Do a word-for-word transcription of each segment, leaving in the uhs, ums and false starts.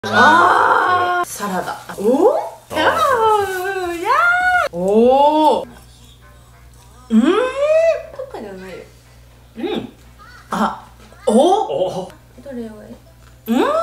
あー、サラダ。おー、やー、やー。おー。うーん。 とかじゃないよ。 うん。あ、お。 お。どれがいい？ うーん。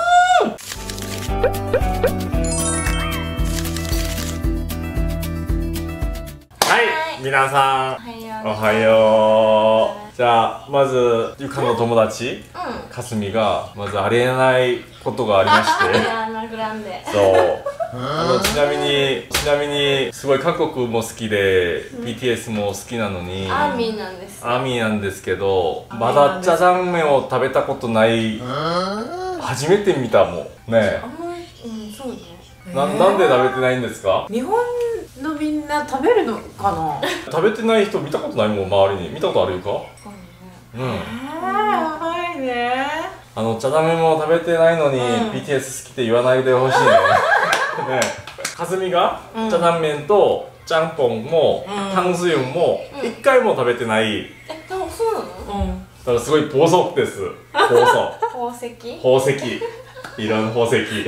はい、皆さん。 おおはよう。じゃあまずゆかの友達、 うん、 かすみがまずありえないことがありまして、 アリアナグランデ。 そう。あのちなみにちなみにすごい韓国も好きで、うん、ビーティーエス も好きなのに、 アーミーなんです。 アーミーなんですけど、まだジャジャン麺を食べたことない。初めて見たもんね。 あんまり、うん、そうね。 な, なんで食べてないんですか？ 日本のみんな食べるのかな？ 食べてない人見たことないもん、周りに。見たことあるか？うん。 えー、やばいね。 あの、チャダメも食べてないのに、うん、ビーティーエス 好きって言わないでほしいね。ねえ、かすみが、うん、チャダメンとちゃんぽんも、うん、タンスユンも、一、うん、回も食べてない。 え、そうなの？うん。 だからすごい暴走です。暴走。 宝石？ 宝石。이런宝石.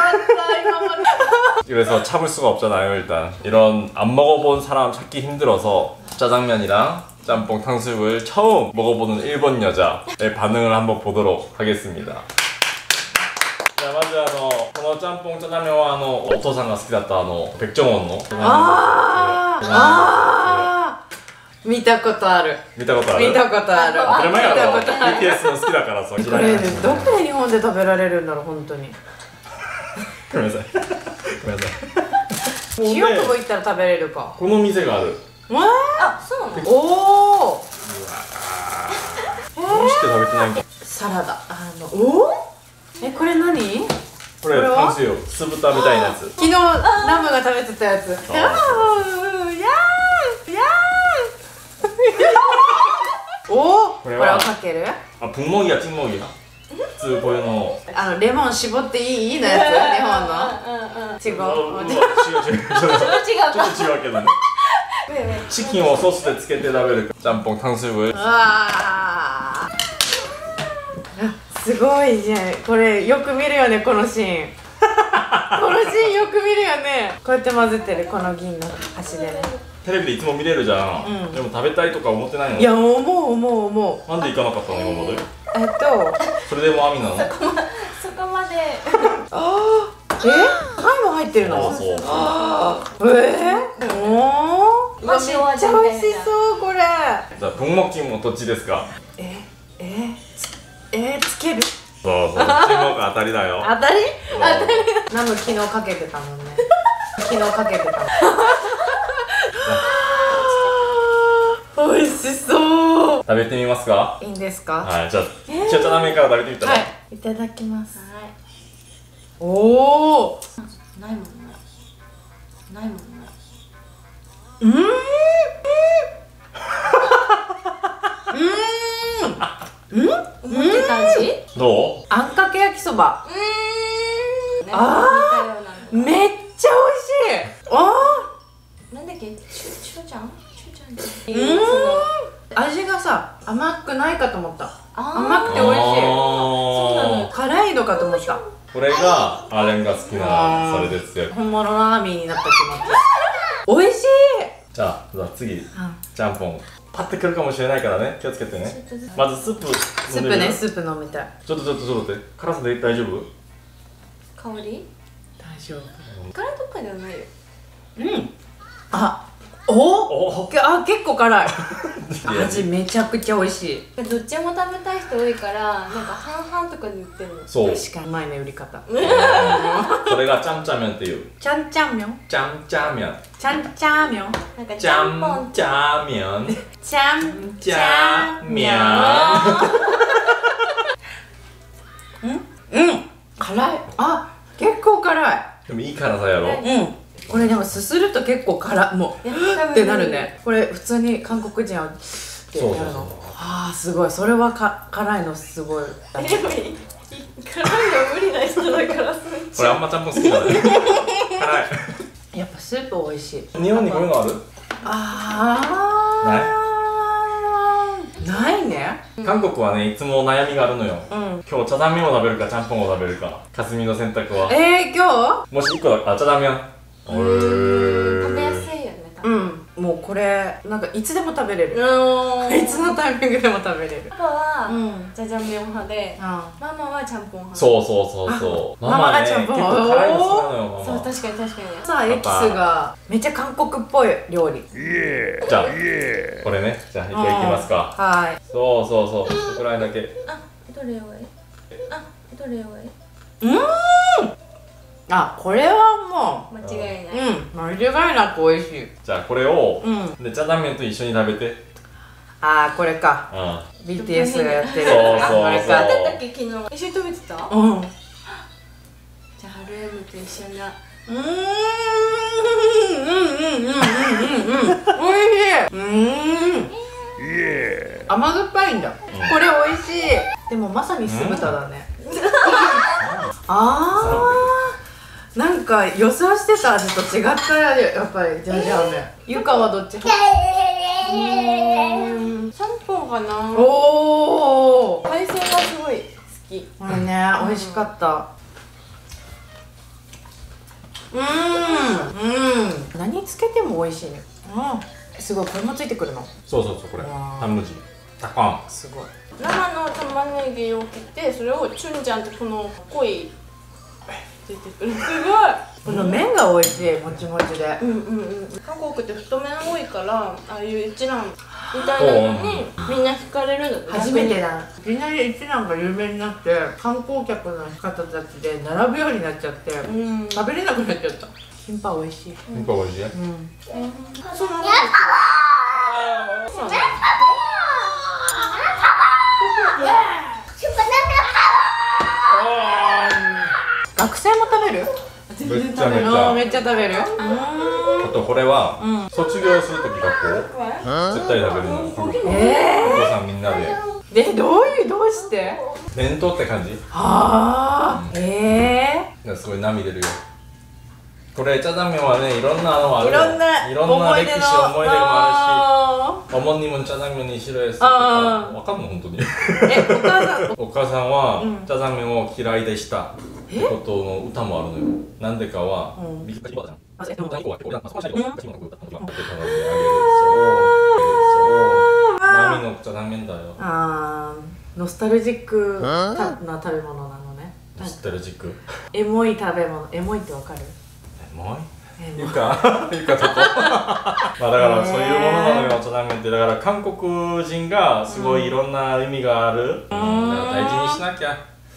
그래서 참을 수가 없잖아요. 일단 이런 안 먹어본 사람 찾기 힘들어서 짜장면이랑 짬뽕 탕수육을 처음 먹어보는 일본 여자의 반응을 한번 보도록 하겠습니다. 자, 먼저あのこの짬뽕 짜장면はあのお父さんが好きだったあの백종원のあーあー見たことある。 見たことある。 見たことある。 当たり前やろ。ビーティーエス の好きだからさ。 これどこで日本で食べられるんだろう本当に。 ごめんなさい。ごめんなさい。 清久保行ったら食べれるか。 この店がある。 あ、そうなの？ おお。 どうして食べてないんか。 サラダ。あのおお。え、これ何？ これタンスよ。酢豚みたいなやつ。 昨日ラムが食べてたやつ。おお、これをかける？ あ、분먹이야찍먹이야。普通こういうの。 あのレモン絞っていいのやつ、日本の。違う。違う違う。ちょっと違うけどね。チキンをソースでつけて食べる짬뽕 탕수육을。ああ。すごいじゃん。これよく見るよね、このシーン。このシーンよく見るよね。こうやって混ぜてる、この銀の端でね。テレビでいつも見れるじゃん、うん、でも食べたいとか思ってないの？いや、思う思う思う。なんで行かなかったの今まで？えっとそれでもアミなの？そこまそこまでああ、え？貝も入ってるの？そうそうそう。ああ、えー？おー、めっちゃ美味しそうこれ。 じゃあ分먹기もどっちですか？ えええつける？ そうそう、注目当たりだよ。 当たり？当たり。ナム昨日かけてたもんね。昨日かけてたもん。美味しそう。食べてみますか？ いいんですか？ はい、じゃあチャチャラメンから食べてみたら。はい、 いただきます。はい。おお。 ないもんね。ないもんね。 うん。うん。うん。 思ってた味？ どう？ あんかけ焼きそば。 うん。 ああ。めっちゃ美味しい。ああ。なんだっけ？チュチュちゃん？ うん、味がさ甘くないかと思った。甘くて美味しい。そうなの。辛いのかと思った。 これがアレンが好きなそれですよ。 本物のアーミーになった気持ち。美味しい。じゃあ次ちゃんぽんパッてくるかもしれないからね、気をつけてね。まずスープスープね、スープ飲みたい。 ちょっとちょっとちょっと待って、辛さで大丈夫？ 香り？ 大丈夫。 辛いとかじゃないよ。 うん。あ、おお、あ、結構辛い。味めちゃくちゃ美味しい。 どっちも食べたい人多いからなんか半々とかで売ってるの。 そう、 確かにうまいね、売り方。 それがちゃんちゃん麺っていう。 ちゃんちゃん麺。 ちゃんちゃん麺。 ちゃんちゃん麺。 なんかちゃんちゃん麺。 ちゃんちゃん麺。うんうん、辛い。あ、結構辛い。 でもいい辛さやろ。 うん。これでもすすると結構辛もうってなるね。これ普通に韓国人はってやるの。ああ、すごい。それはか辛いのすごい。 でも辛いの無理な人だから。 これあんまちゃんぽん好きじゃない。辛い。 やっぱスープ美味しい。 日本にこういうのある？ ああ。 ない？ ないね。 韓国はねいつも悩みがあるのよ。 うん。 今日チャジャン麺を食べるかちゃんぽんを食べるか。かすみの選択はえー、今もしいっこだあチャジャン麺食べやすいよね。 日？うん。もうこれなんかいつでも食べれる。 うん。 いつのタイミングでも食べれる。 パパはうんジャジャン麺派で、 あママはちゃんぽん派。 そうそうそうそうママがちゃんぽん結構辛いの好きなのよママ。 そう、確かに確かに。 さあエキスがめっちゃ韓国っぽい料理。 じゃあこれねじゃあいただきますか。 はい。 そうそうそうそこくらいだけ。 あ、どれがいい？あ、どれがいい？ うーん。あ、これはも間違いない。 う、うん、間違いなく美味しい。 じゃあこれを、 うんでチャジャン麺と一緒に食べて。 あー、これか。 うん。 ビーティーエス がやってる。 そうそうそうこれか。 だったっけ昨日一緒に食べてた？ うん。うじゃあハルエムと一緒な。 ーん。うんうんうんうんうんうん。美味しい。うーん。甘酸っぱいんだ。これ美味しい。でもまさに酢豚だね。あー。なんか予想してた味と違ったやっぱりジャージャー麺。ゆかはどっち？ うんちゃんぽんかな。 おお。 海鮮がすごい好き。 これね、美味しかった。うーん、うん。何つけても美味しいね。うん。すごい、これもついてくるの。 そうそうそうこれわータムジタカン。 すごい。 生の玉ねぎを切ってそれをチュンジャンってこの濃い出てくる。すこの麺が美味しい、もちもちで。 ごい。うんうんうん。韓国って太麺多いからああいう一蘭みたいなのにみんな惹かれるの。 初めてだ。いきなり一蘭が有名になって、観光客の方たちで並ぶようになっちゃって、 うん。 食べれなくなっちゃった。キンパ美味しい。 やっぱ美味しい。 うん。 そうなんですよ。そうなんです。 学生も食べる？ めっちゃめっちゃ。 あーめっちゃ食べる。うーん。 あとこれは、 うん卒業する時学校絶対食べるの。 えお父さんみんなで。 ー、で、どういう、どうして？ 弁当って感じ。 ああ、ええすごい涙出るよ。これチャジャン麺はねいろんなのあー。 るよ。 いろんな、 いろんな歴史思い出がああるし。어머님은チャジャン麺にしろやす。 あーわかんの本当に。 ーえ、お母さん。 お母さんは、 うんチャジャン麺を嫌いでしたってことの歌もあるのよ。なんでかは、 うんビッグカジバーじゃん。 あえでも本当にこうやって俺らまあそこはしないよ。カジバーの歌って頼んであげる。そう。波のチャジャン麺だよ。 あー、ノスタルジックな食べ物なのね。 ノスタルジック。 エモい食べ物、エモいってわかる？ え、もうエモい。 ゆか、ゆかちょっと。まあだからそういうものなのよ、チャジャン麺って。だから韓国人がすごいいろんな意味がある。だから大事にしなきゃ。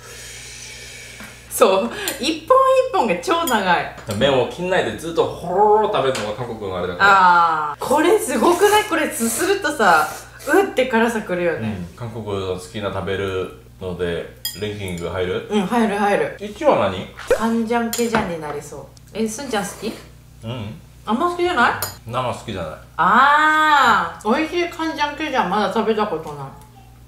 そう、一本一本が超長い。 麺を切んないでずっとホロロロ食べるのが韓国のあれだから。 ああ、これすごくない？これすするとさ、うって辛さくるよね。 うん、韓国の好きな食べるのでランキング入る？ うん、入る入る。 いちいは何？ カンジャンケジャンになりそう。え、すんちゃん好き？ うん、 あんま好きじゃない？ 生好きじゃない。 ああ、美味しいカンジャンケジャンまだ食べたことない。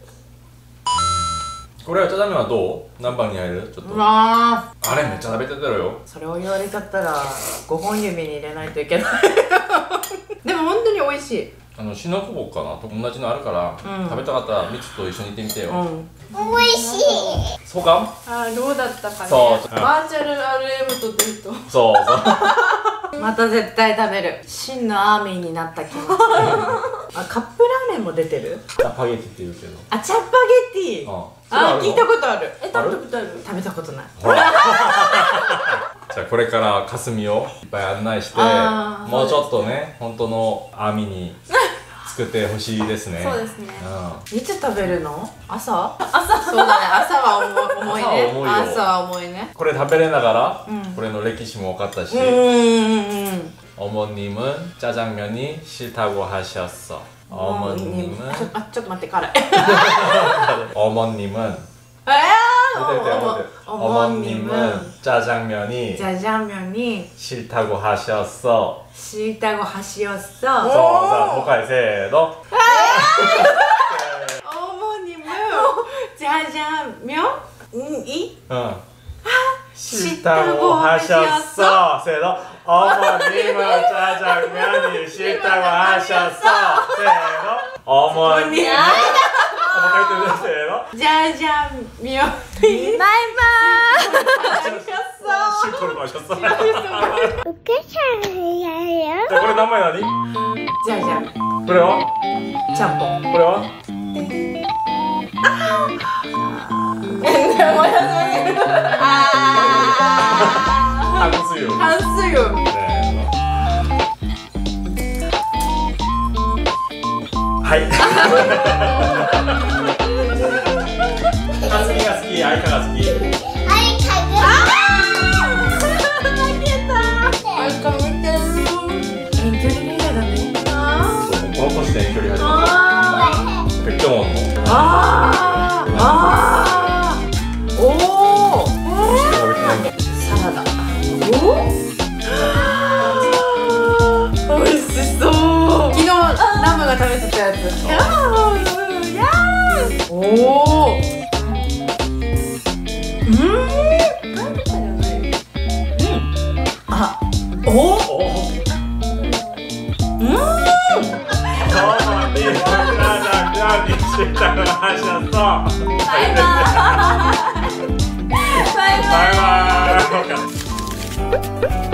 これはチャジャン麺はどう？何番に入る？ちょっとうわあれめっちゃ食べてたよ。 それを言われちゃったらごほん指に入れないといけないでも本当に美味しい。 あのシノコボかなと同じのあるから、 うん、 食べたかったらミツと一緒に行ってみてよ。 うん、 美味しい。 そうか？ あー、どうだったかね。 そうバーチャル アールエム とデート。 そうそうまた絶対食べる。真のアーミーになった気持ちあ、カップラーメンも出てる？ チャパゲティって言うけど。 あ、チャッパゲティ。 ああ、聞いたことある。 え、食べたことある？ 食べたことない。 ほらじゃあこれからかすみをいっぱい案内して、 あーもうちょっとね本当の網に作ってほしいですね。 そうですね。 うん、 いつ食べるの？朝？朝。そうだね。朝は重い重いね。 朝は重いよ朝は重いね。 これ食べれながら、 うんこれの歴史も分かったし、 うんうんうん。 어머님은 짜장면이 싫다고 하셨어. 어머님은 ちょあちょっと待って辛い 어머님은 えー 어때, 어때, 어때? 어머님은 어머님은 짜장면이 짜장면이 싫다고 하셨어. 싫다고 하셨어. 자, 자, 보컬 세도. 어머님은 짜장면이 응. 싫다고 하셨어. 세도. 어머님은 짜장면이 싫다고 하셨어. 세도. 어머님은 てるせーの。 じゃじゃんみよバイバーイ。 シュートルマシャッサ。これお母さんやるよ。 名前何？ じゃじゃんこれは？ ちゃんぽん。 これは？タンスユ。 タンスユ。 はい。かすみが好き、あいかが好き。 あいかが。ああ。負けた。あいか見てる。 遠距離恋愛だね。 この年で遠距離始まった。ベッドモンの。 ああ。ああ。おお。サラダ。おお。美味しそう。昨日ラムが食べてたやつ。おお。うん。あ。おお。うん。バイバイ。バイバイ。